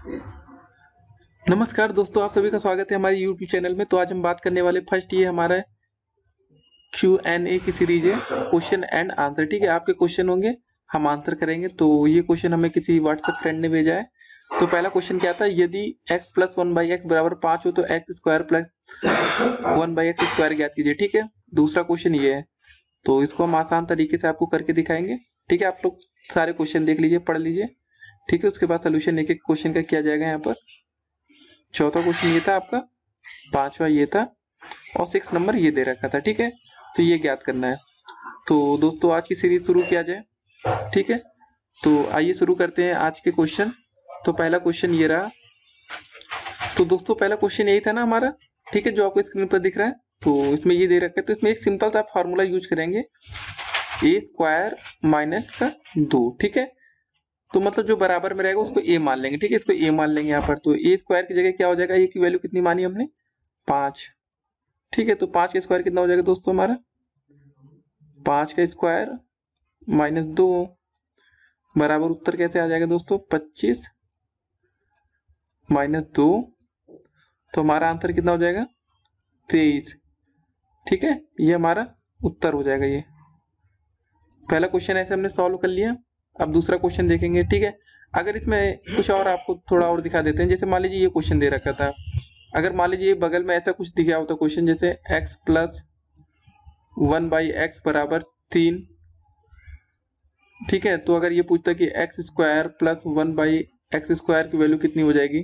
नमस्कार दोस्तों, आप सभी का स्वागत है हमारे यूट्यूब चैनल में। तो आज हम बात करने वाले फर्स्ट ये हमारा Q&A की सीरीज है, क्वेश्चन एंड आंसर। ठीक है, आपके क्वेश्चन होंगे, हम आंसर करेंगे। तो ये क्वेश्चन हमें किसी व्हाट्सएप फ्रेंड ने भेजा है। तो पहला क्वेश्चन क्या था, यदि x प्लस 1/x बराबर 5 हो तो x square plus 1/x square ज्ञात कीजिए। ठीक है, दूसरा क्वेश्चन ये है। तो इसको हम आसान तरीके से आपको करके दिखाएंगे। ठीक है, आप लोग सारे क्वेश्चन देख लीजिए, पढ़ लीजिए। ठीक है, उसके बाद सोल्यूशन एक एक क्वेश्चन का किया जाएगा यहाँ पर। चौथा क्वेश्चन ये था आपका, पांचवा ये था, और 6 नंबर ये दे रखा था। ठीक है, तो ये ज्ञात करना है। तो दोस्तों आज की सीरीज शुरू किया जाए। ठीक है, तो आइए शुरू करते हैं आज के क्वेश्चन। तो पहला क्वेश्चन ये रहा। तो दोस्तों पहला क्वेश्चन यही था ना हमारा, ठीक है, जो आपको स्क्रीन पर दिख रहा है। तो इसमें ये दे रखा है, तो इसमें एक सिंपल सा फॉर्मूला यूज करेंगे, ए स्क्वायर माइनस का 2। ठीक है, तो मतलब जो बराबर में रहेगा उसको ए मान लेंगे। ठीक है, इसको ए मान लेंगे यहाँ पर। तो ए स्क्वायर की जगह क्या हो जाएगा, ए की वैल्यू कितनी मानी हमने, 5। ठीक है, तो 5 का स्क्वायर कितना हो जाएगा दोस्तों हमारा, 5 का स्क्वायर माइनस 2 बराबर उत्तर कैसे आ जाएगा दोस्तों, 25 माइनस 2। तो हमारा आंसर कितना हो जाएगा, 23। ठीक है, ये हमारा उत्तर हो जाएगा। ये पहला क्वेश्चन ऐसे हमने सॉल्व कर लिया। अब दूसरा क्वेश्चन देखेंगे। ठीक है, अगर इसमें कुछ और आपको थोड़ा और दिखा देते हैं। जैसे मान लीजिए ये क्वेश्चन दे रखा था, अगर मान लीजिए बगल में ऐसा कुछ दिखा होता क्वेश्चन, जैसे x प्लस 1/x बराबर 3। ठीक है, तो अगर ये पूछता कि x square plus 1/x square की वैल्यू कितनी हो जाएगी,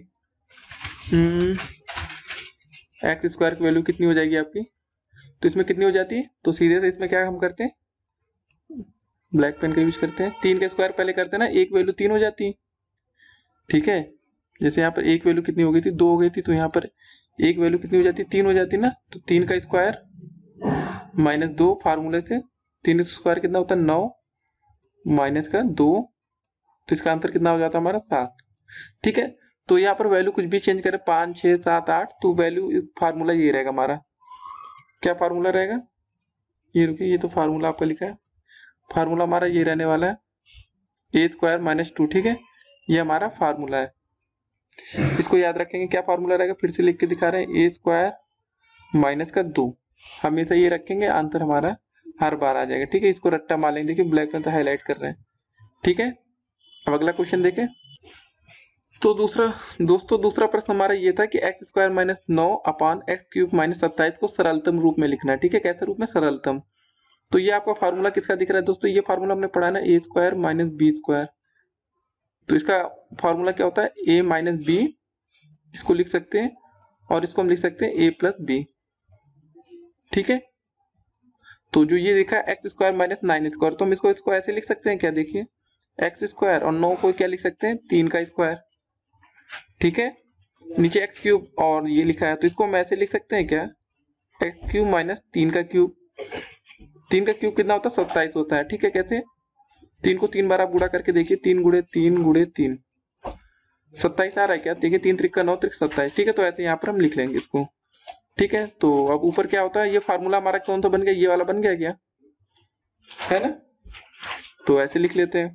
एक्स स्क्वायर की वैल्यू कितनी हो जाएगी आपकी, तो इसमें कितनी हो जाती है। तो सीधे से इसमें क्या हम करते हैं, ब्लैक पेन का यूज करते हैं। 3 का स्क्वायर पहले करते हैं ना, एक वैल्यू 3 हो जाती है। ठीक है, जैसे यहाँ पर एक वैल्यू कितनी हो गई थी, 2 हो गई थी, तो यहाँ पर एक वैल्यू कितनी हो जाती है, 3 हो जाती है ना। तो 3 का स्क्वायर माइनस 2 फार्मूले से, 3 स्क्वायर कितना होता है, 9 माइनस का 2। तो इसका आंसर कितना हो जाता है हमारा, 7। ठीक है, तो यहाँ पर वैल्यू कुछ भी चेंज करें, 5 6 7 8, तो वैल्यू फार्मूला ये रहेगा हमारा। क्या फार्मूला रहेगा, ये रुकिए, ये तो फार्मूला आपका लिखा है। फार्मूला हमारा ये रहने वाला है, ए स्क्वायर माइनस 2। ठीक है, ये हमारा फार्मूला है। इसको याद रखेंगे, क्या फार्मूला रहेगा, फिर से लिख के दिखा रहे हैं, ए स्क्वायर माइनस का 2। हमेशा ये रखेंगे, आंसर हमारा हर बार आ जाएगा। ठीक है, इसको रट्टा मार लेंगे, देखिए ब्लैक में तो हाईलाइट कर रहे हैं। ठीक है, अब अगला क्वेश्चन देखें। तो दूसरा प्रश्न हमारा ये था कि x square minus 9 upon x cube minus 27 को सरलतम रूप में लिखना है। ठीक है, कैसे रूप में, सरलतम। तो ये आपका फार्मूला किसका दिख रहा है दोस्तों, ये फार्मूला हमने पढ़ा ना, a square minus b square. तो इसका फार्मूला क्या होता है, ए माइनस बी, इसको लिख सकते हैं, और इसको हम लिख सकते हैं ए प्लस बी। ठीक है, तो जो ये देखा एक्स स्क्वायर माइनस 9 स्क्वायर, तो हम इसको ऐसे लिख सकते हैं क्या, देखिए एक्स स्क्वायर और 9 को क्या लिख सकते हैं, 3 का स्क्वायर। ठीक है, नीचे एक्स क्यूब और ये लिखा है, तो इसको हम ऐसे लिख सकते हैं क्या, एक्स क्यूब माइनस 3 का क्यूब। 3 का क्यूब कितना होता है, 27 होता है। ठीक है, कैसे, 3 को 3 बार आप गुणा करके देखिए, 3 गुणे 3 गुणे 3, 27 आ रहा है क्या, देखिए 3 त्रिका 9 त्रिक 27। ठीक है, तो ऐसे यहाँ पर हम लिख लेंगे इसको। ठीक है, तो अब ऊपर क्या होता है, ये फार्मूला हमारा कौन सा बन गया, ये वाला बन गया क्या, है ना। तो ऐसे लिख लेते हैं,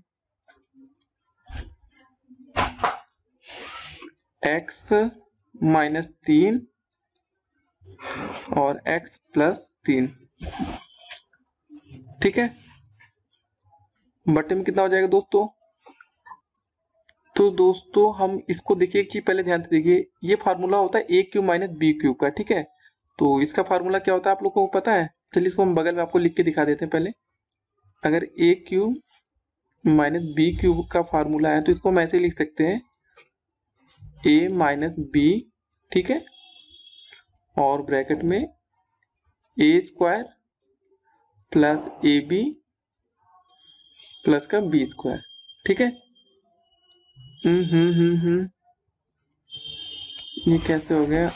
x माइनस 3 और x प्लस 3। ठीक है, बटे में कितना हो जाएगा दोस्तों। तो दोस्तों हम इसको देखिए, एक चीज पहले ध्यान से देखिए, ये फार्मूला होता है a cube minus b cube का। ठीक है, तो इसका फार्मूला क्या होता है आप लोग को पता है, चलिए इसको हम बगल में आपको लिख के दिखा देते हैं पहले। अगर a cube minus b cube का फार्मूला है, तो इसको हम ऐसे लिख सकते हैं, ए माइनस बी। ठीक है, और ब्रैकेट में a square plus a b plus का बी स्क्वायर। ठीक है, ये कैसे हो गया,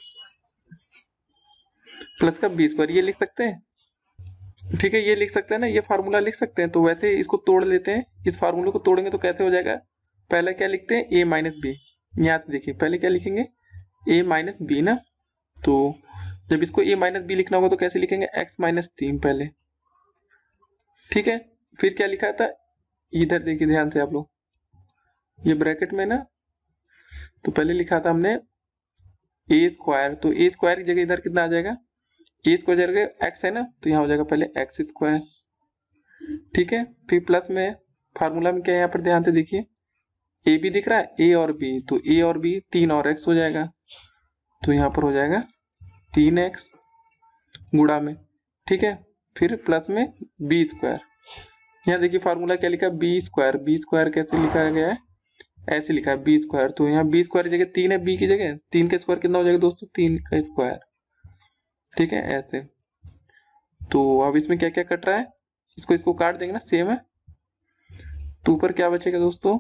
प्लस का बी स्क्वायर, ये लिख सकते हैं। ठीक है, ये लिख सकते हैं ना, ये फार्मूला लिख सकते हैं। तो वैसे इसको तोड़ लेते हैं, इस फार्मूले को तोड़ेंगे तो कैसे हो जाएगा, पहले क्या लिखते हैं, ए माइनस बी। यहाँ से देखिए, पहले क्या लिखेंगे, ए माइनस बी ना। तो जब इसको ए माइनस बी लिखना होगा तो कैसे लिखेंगे, एक्स माइनस 3 पहले। ठीक है, फिर क्या लिखा था, इधर देखिए ध्यान से आप लोग, ये ब्रैकेट में ना तो पहले लिखा था हमने ए स्क्वायर, तो ए स्क्वायर की जगह इधर कितना आ जाएगा, ए स्क्वायर जगह एक्स है ना, तो यहाँ हो जाएगा पहले एक्स स्क्वायर, ठीक है। फिर प्लस में फार्मूला में क्या है यहाँ पर ध्यान से देखिए, ए बी दिख रहा है, ए और बी, तो ए और बी 3 और एक्स हो जाएगा, तो यहाँ पर हो जाएगा 3x गुणा में, ठीक है। फिर प्लस में बी स्क्वायर, यहाँ देखिए फार्मूला क्या लिखा है, बी स्क्वायर, बी स्क्वायर कैसे लिखा गया है, ऐसे लिखा है बी स्क्वायर, तो यहाँ बी स्क्वायर की जगह 3 है, बी की जगह 3 का स्क्वायर कितना हो जाएगा दोस्तों, 3 का स्क्वायर, ठीक है ऐसे। तो अब इसमें क्या क्या कट रहा है, इसको काट देंगे ना, सेम है, तो ऊपर क्या बचेगा दोस्तों,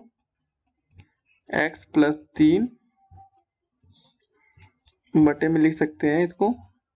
x प्लस 3 बटे में लिख सकते हैं इसको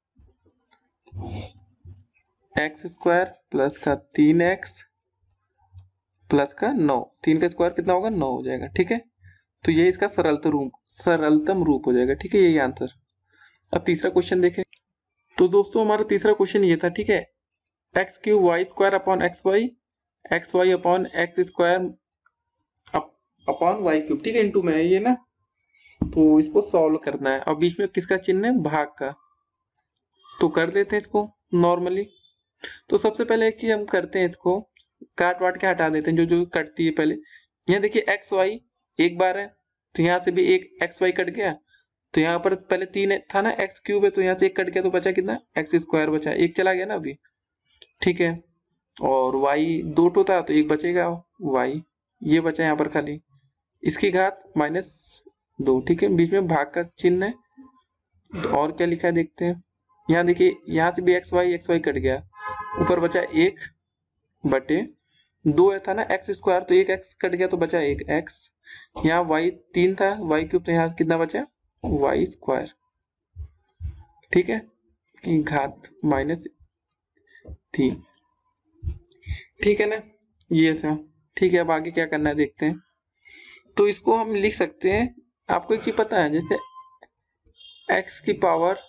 एक्स स्क्वायर प्लस का 3x प्लस का 9, 3 का स्क्वायर कितना होगा 9 हो जाएगा, ठीक है। तो ये इसका सरलतम रूप हो जाएगा, ठीक है, यही आंसर। अब तीसरा क्वेश्चन देखें। तो दोस्तों हमारा तीसरा क्वेश्चन ये था, ठीक है, x cube y square upon x y upon x square upon y cube, ठीक है, इनटू में है ये ना, तो इसको सॉल्व करना है। और बीच में किसका चिन्ह है, भाग का, तो कर देते हैं इसको नॉर्मली। तो सबसे पहले एक चीज हम करते हैं, इसको काट वाट के हटा देते हैं जो जो कटती है पहले। यहाँ देखिए एक्स वाई एक बार है, तो यहाँ से भी एक एक्स वाई कट गया, तो यहाँ पर पहले 3 था ना, एक्स क्यूब है, तो यहाँ से एक कट गया, तो बचा कितना, एक्स स्क्वायर बचा, एक चला गया ना अभी, ठीक है। और वाई 2 टो था, तो एक बचेगा वाई, ये बचा यहाँ पर खाली, इसकी घात -2, ठीक है, बीच में भाग का चिन्ह है। तो और क्या लिखा है देखते हैं, यहाँ देखिए यहाँ से भी एक्स वाई कट गया, ऊपर बचा 1 बटे 2 था ना एक्स स्क्वायर, तो एक एक्स कट गया तो बचा एक एक्स, यहाँ वाई 3 था वाई क्यूब, तो यहाँ कितना बचा वाई स्क्वायर, ठीक है, की घात -3, ठीक है ना, ये था, ठीक है। अब आगे क्या करना है देखते हैं। तो इसको हम लिख सकते हैं, आपको एक चीज पता है, जैसे x की पावर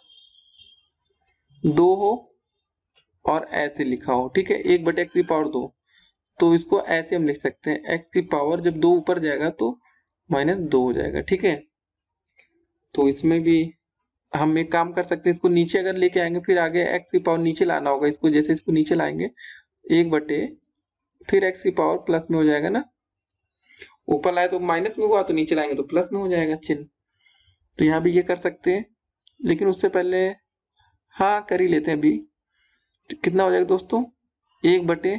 2 हो और ऐसे लिखा हो, ठीक है, 1 बटे x की पावर 2, तो इसको ऐसे हम लिख सकते हैं, x की पावर जब 2 ऊपर जाएगा तो -2 हो जाएगा, ठीक है। तो इसमें भी हम एक काम कर सकते हैं, इसको नीचे अगर लेके आएंगे, फिर आगे x की पावर नीचे लाना होगा, इसको जैसे इसको नीचे लाएंगे 1 बटे फिर x की पावर प्लस में हो जाएगा ना, ऊपर लाए तो माइनस में हुआ, तो नीचे लाएंगे तो प्लस में हो जाएगा चिन्ह। तो यहाँ भी ये कर सकते हैं, लेकिन उससे पहले हाँ कर ही लेते हैं अभी। तो कितना हो जाएगा दोस्तों, 1 बटे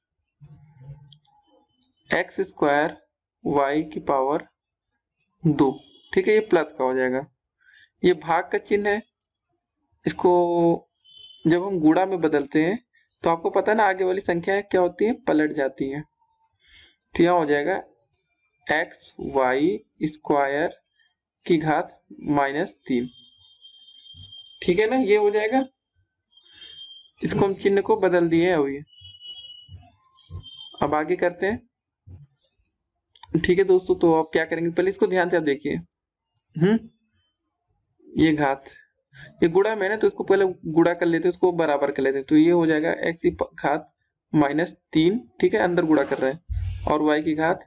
एक्स स्क्वायर वाई की पावर 2, ठीक है, ये प्लस का हो जाएगा, ये भाग का चिन्ह है, इसको जब हम गुणा में बदलते हैं तो आपको पता है ना, आगे वाली संख्या क्या होती है, पलट जाती है। तो यहाँ हो जाएगा एक्स वाई स्क्वायर की घात -3, ठीक है ना, ये हो जाएगा। इसको हम चिन्ह को बदल दिए अभी। अब आगे करते हैं, ठीक है दोस्तों। तो आप क्या करेंगे, पहले इसको ध्यान से आप देखिए, ये घात, ये गुणा में ना, तो इसको पहले गुणा कर लेते हैं, इसको बराबर कर लेते हैं, तो ये हो जाएगा एक्स की घात -3, ठीक है, अंदर गुणा कर रहे हैं, और वाई की घात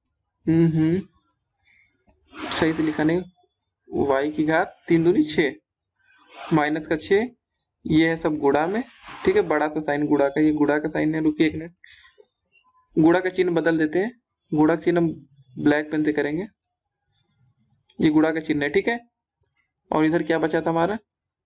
सही से लिखा नहीं, वाई की घात 3 दूनी 6 माइनस का 6, ये है सब गुणा में, ठीक है, बड़ा सा साइन गुणा का, ये गुणा का साइन है, रुकिए एक मिनट, गुणा का चिन्ह बदल देते हैं, गुणा का चिन्ह हम ब्लैक पेन से करेंगे, ये गुणा का चिन्ह है, ठीक है। और इधर क्या बचा था हमारा,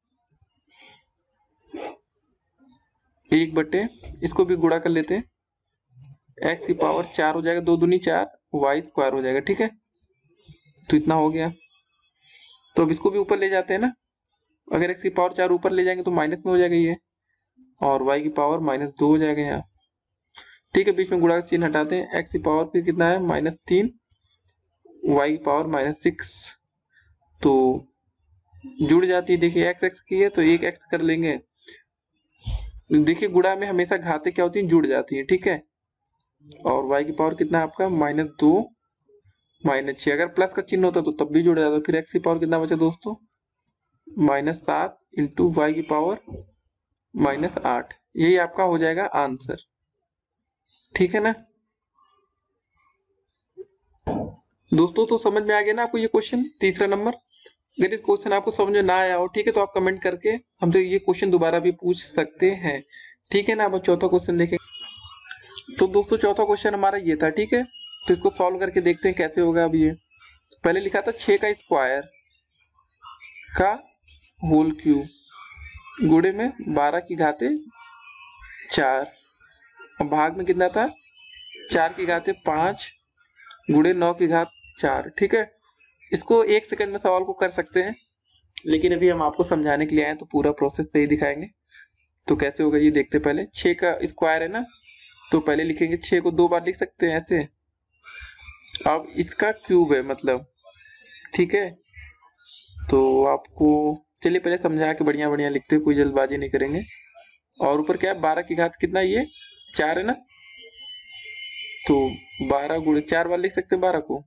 1 बटे, इसको भी गुणा कर लेते हैं, एक्स की पावर 4 हो जाएगा, 2 दूनी 4 वाई स्क्वायर हो जाएगा, ठीक है। तो इतना हो गया, तो अब इसको भी ऊपर ले जाते हैं ना, अगर एक्स की पावर 4 ऊपर ले जाएंगे तो माइनस में हो जाएगा ये, और वाई की पावर -2 हो जाएगा यहाँ, ठीक है। बीच में गुणा का चिन्ह हटाते हैं, एक्स की पावर फिर कितना है -3, वाई की पावर -6, तो जुड़ जाती है, देखिए एक्स एक्स की है तो एक एक्स कर लेंगे, देखिए गुणा में हमेशा घातें क्या होती है, जुड़ जाती है, ठीक है। और y की पावर कितना है आपका -2 -6, अगर प्लस का चिन्ह होता तो तब भी जुड़ जाता, फिर x की पावर कितना बचा दोस्तों, -7 इंटू वाई की पावर -8, यही आपका हो जाएगा आंसर, ठीक है ना। दोस्तों तो समझ में आ गया ना आपको ये क्वेश्चन तीसरा नंबर। अगर इस क्वेश्चन आपको समझ में ना आया हो, ठीक है, तो आप कमेंट करके हमसे ये क्वेश्चन दोबारा भी पूछ सकते हैं, ठीक है ना। अब चौथा क्वेश्चन देखें। तो दोस्तों चौथा क्वेश्चन हमारा ये था, ठीक है। तो इसको सॉल्व करके देखते हैं कैसे होगा। अब ये पहले लिखा था 6 का स्क्वायर का होल क्यूब गुणे में 12 की घाते 4 और भाग में कितना था 4 की घाते 5 गुणे 9 की घात 4, ठीक है। इसको 1 सेकंड में सवाल को कर सकते हैं, लेकिन अभी हम आपको समझाने के लिए आए तो पूरा प्रोसेस सही दिखाएंगे। तो कैसे होगा ये देखते। पहले 6 का स्क्वायर है ना, तो पहले लिखेंगे 6 को 2 बार लिख सकते हैं ऐसे। अब इसका क्यूब है मतलब, ठीक है। तो आपको चलिए पहले समझा के बढ़िया बढ़िया लिखते हैं, कोई जल्दबाजी नहीं करेंगे। और ऊपर क्या है 12 की घात कितना, ये 4 है ना, तो 12 गुणे 4 बार लिख सकते हैं 12 को।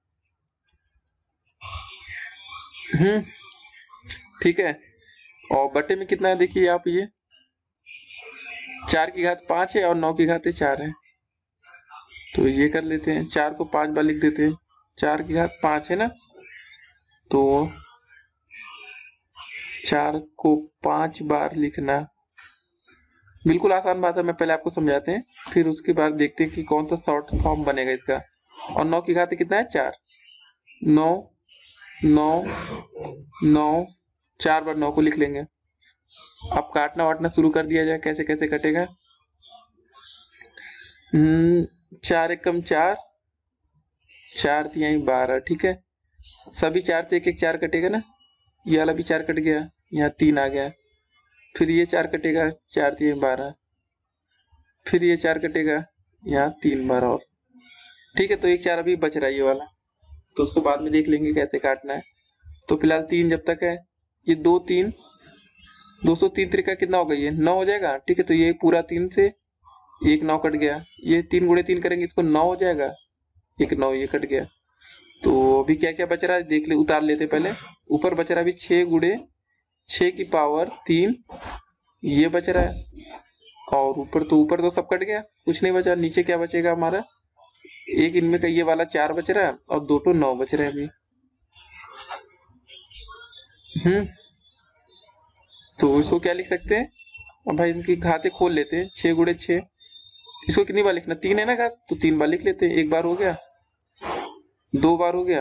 ठीक है। और बटे में कितना है देखिए आप, ये 4 की घात 5 है और 9 की घात 4 है, तो ये कर लेते हैं। 4 को 5 बार लिख देते हैं, 4 की घात 5 है ना, तो 4 को 5 बार लिखना बिल्कुल आसान बात है। मैं पहले आपको समझाते हैं, फिर उसके बाद देखते हैं कि कौन सा शॉर्ट फॉर्म बनेगा इसका। और 9 की घात कितना है 4, 9 9 9, 4 बार 9 को लिख लेंगे। अब काटना वाटना शुरू कर दिया जाए, कैसे कैसे कटेगा। 4 एकम 4, 4 तिहाई 12, ठीक है। सभी 4 से एक एक 4 कटेगा ना, ये वाला भी 4 कट गया, यहाँ 3 आ गया। फिर ये 4 कटेगा, 4 तिहाई 12, फिर ये 4 कटेगा, यहाँ 3 बार और, ठीक है। तो एक 4 अभी बच रहा है ये वाला, तो उसको बाद में देख लेंगे कैसे काटना है। तो फिलहाल 3 जब तक है, ये 2 3 203 त्रिका कितना होगा, ये 9 हो जाएगा, ठीक है। तो ये पूरा 3 से एक 9 कट गया, ये 3 गुणे 3 करेंगे इसको 9 हो जाएगा, एक 9 ये कट गया। तो अभी क्या क्या बच रहा है देख ले, उतार लेते पहले। ऊपर बच रहा है अभी 6 गुणे 6 की पावर 3, ये बच रहा है। और ऊपर तो सब कट गया, कुछ नहीं बचा। नीचे क्या बचेगा हमारा, एक इनमें का ये वाला 4 बच रहा है और 2 तो 9 बच रहे हैं अभी। तो इसको क्या लिख सकते हैं, अब भाई इनकी घाते खोल लेते हैं। 6 गुणे 6, इसको कितनी बार लिखना, 3 है ना घात, तो 3 बार लिख लेते हैं। एक बार हो गया, 2 बार हो गया,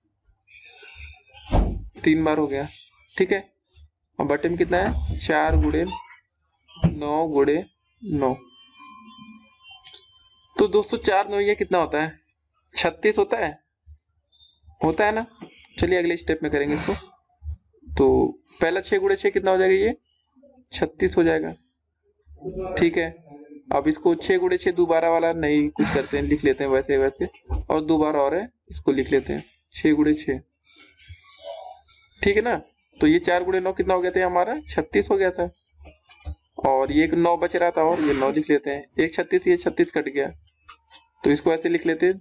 3 बार हो गया, ठीक है। और बटे में कितना है 4 गुणे 9 गुणे 9। तो दोस्तों 4 9 ये कितना होता है 36 होता है ना। चलिए अगले स्टेप में करेंगे इसको। तो पहला 6 गुणे 6 कितना हो जाएगा, ये 36 हो जाएगा, ठीक है। अब इसको 6 गुणे 6 दोबारा वाला नहीं कुछ करते हैं, लिख लेते हैं वैसे वैसे। और 2 बार और है, इसको लिख लेते हैं 6 गुणे 6, ठीक है ना। तो ये 4 गुणे 9 कितना हो गया था हमारा 36 हो गया था। और ये एक 9 बच रहा था और ये 9 लिख लेते हैं, एक 36 ये 36 कट गया, तो इसको ऐसे लिख लेते हैं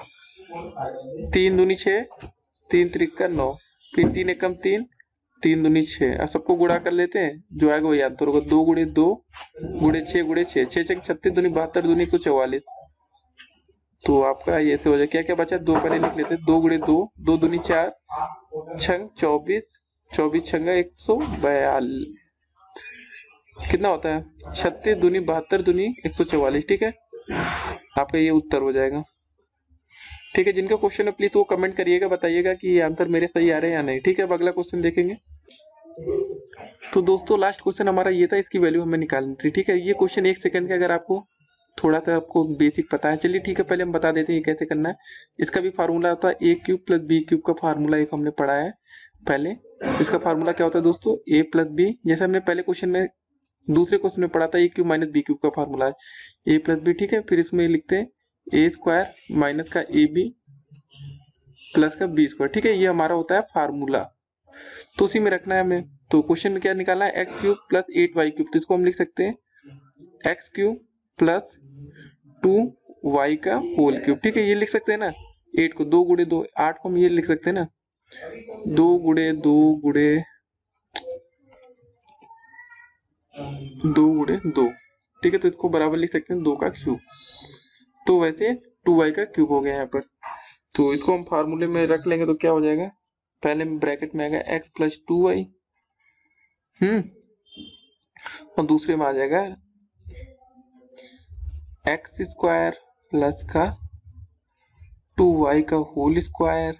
3 दूनी 6, 3 त्रिका 9, फिर 3 एकम 3, 3 दूनी 6। अब सबको गुणा कर लेते हैं, जो आएगा वही आंसर होगा। 2 गुणे 2 गुणे 6 गुणे 6, 6 छंग 36 दूनी 72 दूनी 144। तो आपका ये से हो जाए। क्या क्या बचा, 2 पहले लिख लेते हैं, 2 गुणे 2, 2 दूनी 4, छंग 24, 24 छंगा 142, कितना होता है 36 दूनी 72 दूनी 144, ठीक है। आपका ये उत्तर हो जाएगा, ठीक है। जिनका क्वेश्चन है प्लीज वो कमेंट करिएगा, बताइएगा कि ये आंसर मेरे सही आ रहे हैं या नहीं, ठीक है। अब अगला क्वेश्चन देखेंगे। तो दोस्तों लास्ट क्वेश्चन हमारा ये था, इसकी वैल्यू हमें निकालनी थी, ठीक है। ये क्वेश्चन 1 सेकंड का, अगर आपको थोड़ा सा आपको बेसिक पता है, चलिए ठीक है, पहले हम बता देते हैं ये कैसे करना है। इसका भी फार्मूला होता है a cube plus b cube का फार्मूला एक हमने पढ़ा है पहले। तो इसका फार्मूला क्या होता है दोस्तों, a प्लस बी, जैसे हमने पहले क्वेश्चन में दूसरे क्वेश्चन में पढ़ा था, a cube minus b cube का फार्मूला है a प्लस बी, ठीक है। फिर इसमें लिखते हैं a स्क्वायर माइनस का ए बी प्लस का बी स्क्वायर, ठीक है। ये हमारा होता है फार्मूला, तो उसी में रखना है हमें। तो क्वेश्चन में क्या निकालना है, x cube plus 8y cube, तो इसको हम लिख सकते हैं एक्स क्यूब प्लस 2y का होल क्यूब, ठीक है। ये लिख सकते हैं ना, 8 को 2 गुणे 2, 8 को हम ये लिख सकते हैं ना 2 गुणे 2 गुणे 2 गुणे 2, ठीक है। तो इसको बराबर लिख सकते हैं 2 का क्यूब, तो वैसे 2y का क्यूब हो गया यहाँ पर। तो इसको हम फार्मूले में रख लेंगे तो क्या हो जाएगा, पहले में ब्रैकेट में आएगा x प्लस 2y, और दूसरे में आ जाएगा एक्स स्क्वायर प्लस का 2y का होल स्क्वायर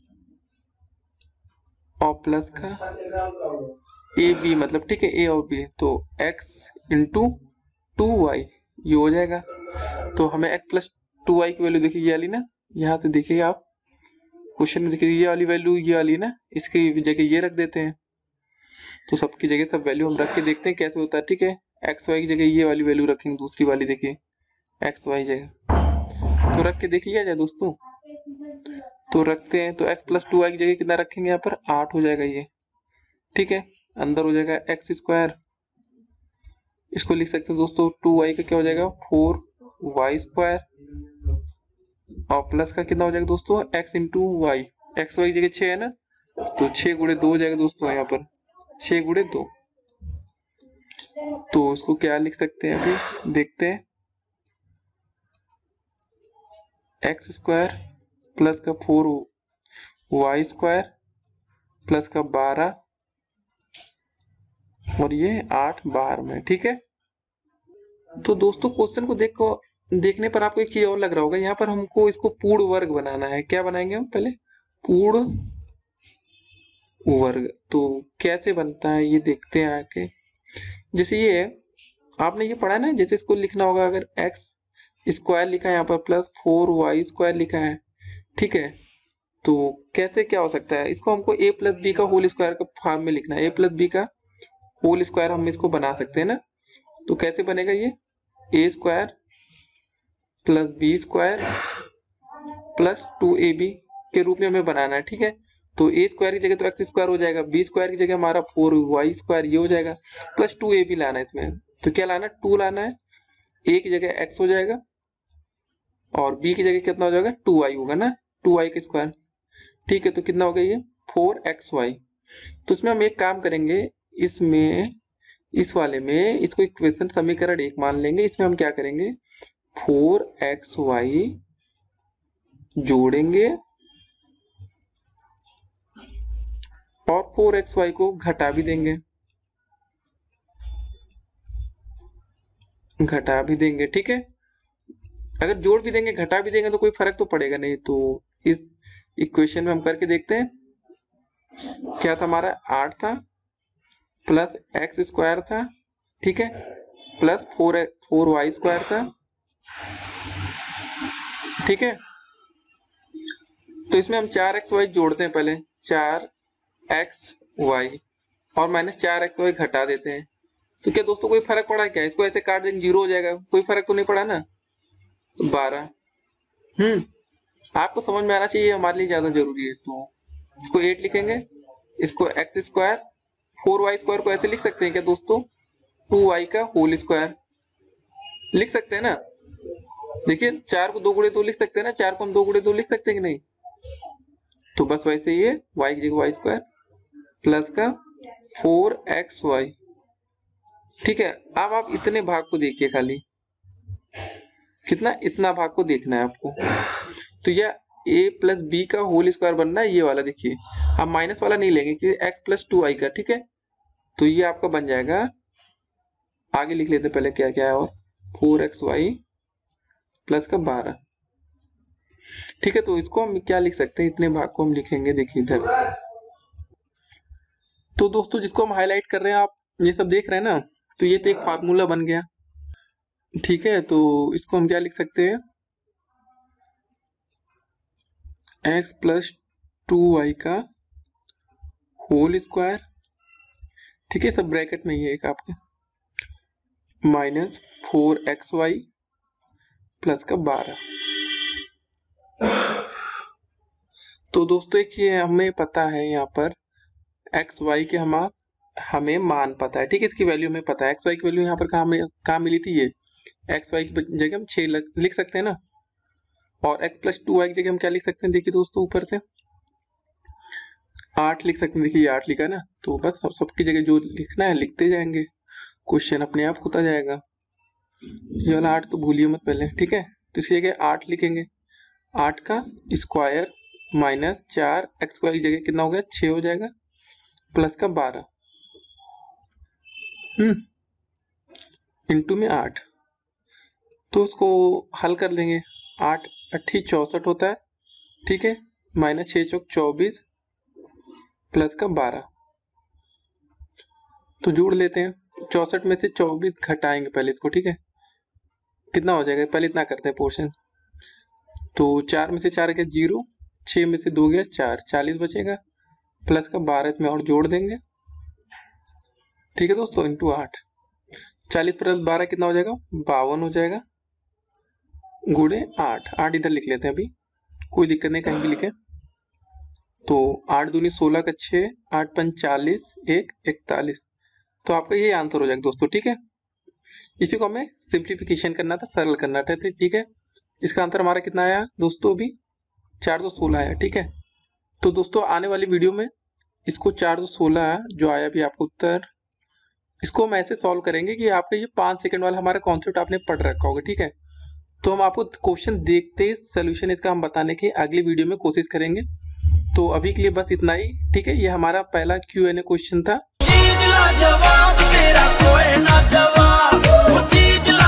और प्लस का ए बी, मतलब ठीक है, ए और बी, तो x इंटू 2y ये हो जाएगा। तो हमें x प्लस 2y की वैल्यू देखिए ये वाली ना, यहाँ से देखिए आप क्वेश्चन में देखिए ये वाली वैल्यू ये वाली ना, इसकी जगह ये रख देते हैं। तो सबकी जगह सब वैल्यू हम रख के देखते हैं कैसे होता है, ठीक है। एक्स वाई की जगह ये वाली वैल्यू रखेंगे, दूसरी वाली देखिए एक्स वाई जगह, तो रख के देख लिया जाए दोस्तों। तो रखते हैं, तो x प्लस 2y की जगह कितना रखेंगे, यहाँ पर 8 हो जाएगा ये, ठीक है। अंदर हो जाएगा एक्स स्क्वायर, इसको लिख सकते हैं दोस्तों 2y का क्या हो जाएगा 4y स्क्वायर, और प्लस का कितना हो जाएगा दोस्तों x into y, x y की जगह 6 है ना, तो 6 गुणे 2 हो जाएगा दोस्तों, यहाँ पर 6 गुणे 2। तो इसको क्या लिख सकते हैं अभी देखते हैं, एक्स स्क्वायर प्लस का 4y स्क्वायर प्लस का 12 और ये 8 बाहर में, ठीक है। तो दोस्तों क्वेश्चन को देखने पर आपको एक चीज और लग रहा होगा, यहाँ पर हमको इसको पूर्ण वर्ग बनाना है। क्या बनाएंगे हम पहले, पूर्ण वर्ग। तो कैसे बनता है ये देखते हैं आके। जैसे ये आपने ये पढ़ा है ना, जैसे इसको लिखना होगा, अगर एक्स स्क्वायर लिखा है यहाँ पर प्लस 4y स्क्वायर लिखा है, ठीक है। तो कैसे क्या हो सकता है, इसको हमको a प्लस बी का होल स्क्वायर का फॉर्म में लिखना है, a प्लस बी का होल स्क्वायर हम इसको बना सकते हैं ना। तो कैसे बनेगा ये, a square plus b square plus 2ab के रूप में हमें बनाना है, ठीक है। तो a स्क्वायर की जगह तो एक्स स्क्वायर हो जाएगा, b स्क्वायर की जगह हमारा 4y स्क्वायर ये हो जाएगा, प्लस 2ab लाना है इसमें। तो क्या लाना है, 2 लाना है, a की जगह x हो जाएगा और b की जगह कितना हो जाएगा 2y होगा ना, 2y का स्क्वायर, ठीक है। तो कितना हो गया ये 4xy। तो इसमें हम एक काम करेंगे, इसमें इस वाले में इसको इक्वेशन समीकरण 1 मान लेंगे। इसमें हम क्या करेंगे 4xy जोड़ेंगे और 4xy को घटा भी देंगे, ठीक है। अगर जोड़ भी देंगे घटा भी देंगे तो कोई फर्क तो पड़ेगा नहीं। तो इस इक्वेशन में हम करके देखते हैं, क्या था हमारा 8 था प्लस एक्स स्क्वायर था, ठीक है, प्लस 4y स्क्वायर था, ठीक है। तो इसमें हम 4xy जोड़ते हैं, पहले 4xy और माइनस 4xy घटा देते हैं। तो क्या दोस्तों कोई फर्क पड़ा क्या, इसको ऐसे काट देंगे 0 हो जाएगा, कोई फर्क तो नहीं पड़ा ना। 12 आपको समझ में आना चाहिए, हमारे लिए ज्यादा जरूरी है। तो इसको 8 लिखेंगे, इसको एक्स स्क्वायर 4y स्क्वायर को ऐसे लिख सकते हैं क्या दोस्तों 2y का होल स्क्वायर लिख सकते हैं ना। देखिए 4 को 2 गुणे 2 लिख सकते हैं ना, 4 को हम 2 गुणे 2 लिख सकते हैं कि नहीं। तो बस वैसे ही है, y की जगह y स्क्वायर प्लस का 4xy, ठीक है। अब आप इतने भाग को देखिए, खाली कितना, इतना भाग को देखना है आपको। तो यह a प्लस बी का होल स्क्वायर बनना है, ये वाला देखिए। आप माइनस वाला नहीं लेंगे कि x प्लस 2y का, ठीक है। तो ये आपका बन जाएगा, आगे लिख लेते पहले क्या क्या है, और 4xy प्लस का 12, ठीक है। तो इसको हम क्या लिख सकते हैं, इतने भाग को हम लिखेंगे, देखिए इधर। तो दोस्तों जिसको हम हाईलाइट कर रहे हैं, आप ये सब देख रहे हैं ना, तो ये तो एक फार्मूला बन गया, ठीक है। तो इसको हम क्या लिख सकते हैं, x प्लस 2y का होल स्क्वायर, ठीक है, सब ब्रैकेट में ही है एक आपके, माइनस 4xy प्लस का 12। तो दोस्तों एक ये हमें पता है, यहाँ पर एक्स वाई के हमें मान पता है, ठीक है, इसकी वैल्यू हमें पता है। एक्स वाई की वैल्यू यहाँ पर कहाँ मिली थी, ये एक्स वाई की जगह हम 6 लिख सकते हैं ना, और एक्स प्लस 2y की जगह हम क्या लिख सकते हैं, देखिए दोस्तों ऊपर से 8 लिख सकते हैं, देखिए ये 8 लिखा है ना। तो बस सबकी जगह जो लिखना है लिखते जाएंगे, क्वेश्चन अपने आप होता जाएगा। ये वाला 8 तो भूलिए मत पहले, ठीक है। तो इसकी जगह 8 लिखेंगे, 8 का स्क्वायर माइनस 4x² की जगह कितना हो गया 6 हो जाएगा, प्लस का 12 इंटू में 8। तो उसको हल कर लेंगे, 8 8 64 होता है, ठीक है, माइनस 6 चौक 24 प्लस का 12। तो जोड़ लेते हैं, 64 में से 24 घटाएंगे पहले इसको, ठीक है, कितना हो जाएगा, पहले इतना करते हैं पोर्शन। तो 4 में से 4 गया 0, 6 में से 2 गया 4, 40 बचेगा, प्लस का 12 इसमें और जोड़ देंगे, ठीक है दोस्तों, इंटू 8। 40 प्लस 12 कितना हो जाएगा 52 हो जाएगा, गुणे 8। 8 इधर लिख लेते हैं, अभी कोई दिक्कत नहीं, कहीं भी लिखे। तो 8 दूनी 16 का 6, 8 पंच 40, 1 41। तो आपका ये आंसर हो जाएगा दोस्तों, ठीक है। इसी को हमें सिंप्लीफिकेशन करना था, सरल करना था, ठीक है। इसका आंसर हमारा कितना आया दोस्तों, अभी 416 आया, ठीक है। तो दोस्तों आने वाली वीडियो में इसको 416 जो आया अभी आपको उत्तर, इसको हम ऐसे सॉल्व करेंगे कि आपका ये 5 सेकंड वाला हमारा कॉन्सेप्ट आपने पढ़ रखा होगा, ठीक है। तो हम आपको क्वेश्चन देखते ही सोल्यूशन इसका हम बताने की अगली वीडियो में कोशिश करेंगे। तो अभी के लिए बस इतना ही, ठीक है। ये हमारा पहला Q&A क्वेश्चन था।